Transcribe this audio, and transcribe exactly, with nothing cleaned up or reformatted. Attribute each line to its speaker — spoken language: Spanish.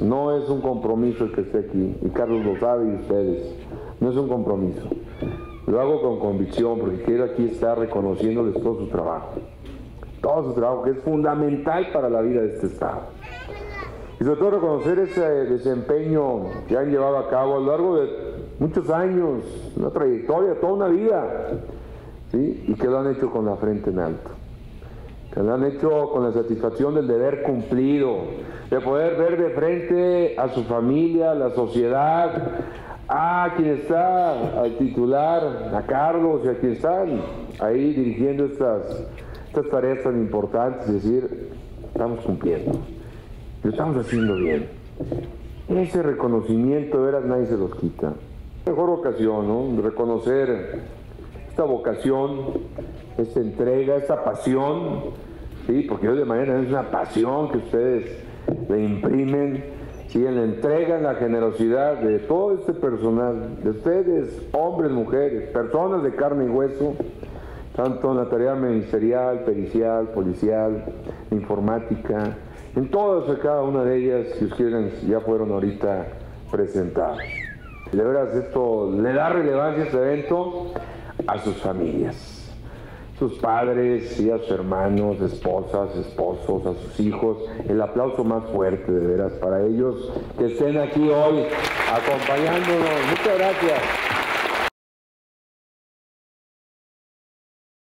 Speaker 1: no es un compromiso el que esté aquí, y Carlos lo sabe y ustedes, no es un compromiso. Lo hago con convicción porque quiero aquí estar reconociéndoles todo su trabajo, todo su trabajo que es fundamental para la vida de este Estado. Y sobre todo reconocer ese desempeño que han llevado a cabo a lo largo de muchos años, una trayectoria, toda una vida, ¿sí? Y que lo han hecho con la frente en alto, que lo han hecho con la satisfacción del deber cumplido, de poder ver de frente a su familia, a la sociedad, a quien está, al titular, a Carlos y a quien están ahí dirigiendo estas, estas tareas tan importantes, es decir, estamos cumpliendo, lo estamos haciendo bien. Ese reconocimiento, de veras, nadie se los quita. Mejor ocasión, ¿no? Reconocer esta vocación, esta entrega, esta pasión, ¿sí? Porque hoy de manera es una pasión que ustedes le imprimen, ¿sí? En la entrega, en la generosidad de todo este personal, de ustedes, hombres, mujeres, personas de carne y hueso, tanto en la tarea ministerial, pericial, policial, informática, en todas y cada una de ellas, si ustedes ya fueron ahorita presentadas. De veras, esto le da relevancia a este evento a sus familias, sus padres y a sus hermanos, esposas, esposos, a sus hijos. El aplauso más fuerte, de veras, para ellos que estén aquí hoy acompañándonos. Muchas gracias.